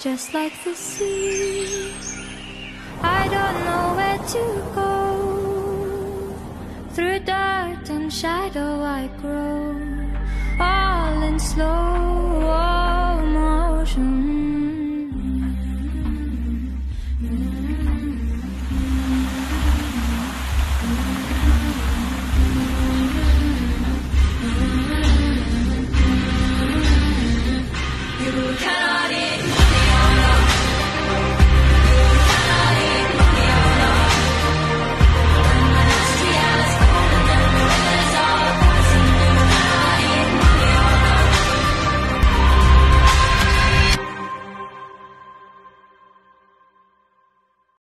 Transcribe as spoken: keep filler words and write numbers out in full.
just like the sea. I don't know where to go. Through dirt and shadow I grow, all in slow